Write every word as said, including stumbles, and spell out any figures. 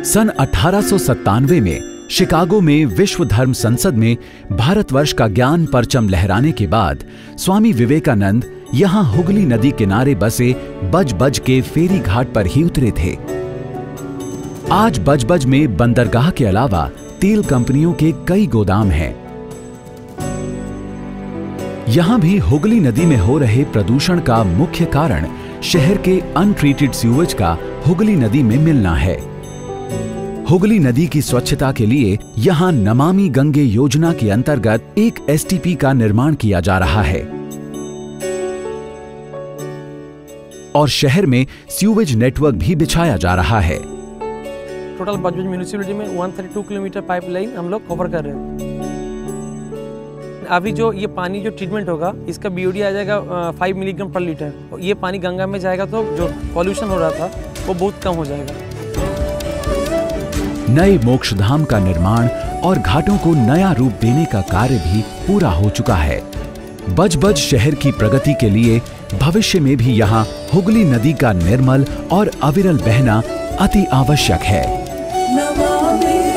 सन अठारह सौ सत्तानवे में शिकागो में विश्व धर्म संसद में भारतवर्ष का ज्ञान परचम लहराने के बाद स्वामी विवेकानंद यहाँ हुगली नदी किनारे बसे बज बज के फेरी घाट पर ही उतरे थे। आज बज बज में बंदरगाह के अलावा तेल कंपनियों के कई गोदाम हैं। यहाँ भी हुगली नदी में हो रहे प्रदूषण का मुख्य कारण शहर के अनट्रीटेड सीवेज का हुगली नदी में मिलना है। हुगली नदी की स्वच्छता के लिए यहाँ नमामि गंगे योजना के अंतर्गत एक एस टी पी का निर्माण किया जा रहा है और शहर में सीवेज नेटवर्क भी बिछाया जा रहा है। टोटल बज बज म्यूनिसिपैलिटी में एक सौ बत्तीस किलोमीटर पाइपलाइन हम लोग कवर कर रहे हैं। अभी जो ये पानी जो ट्रीटमेंट होगा इसका बी ओ डी आ जाएगा पाँच मिलीग्राम पर लीटर। ये पानी गंगा में जाएगा तो जो पॉल्यूशन हो रहा था वो बहुत कम हो जाएगा। नए मोक्षधाम का निर्माण और घाटों को नया रूप देने का कार्य भी पूरा हो चुका है। बज बज शहर की प्रगति के लिए भविष्य में भी यहाँ हुगली नदी का निर्मल और अविरल बहना अति आवश्यक है।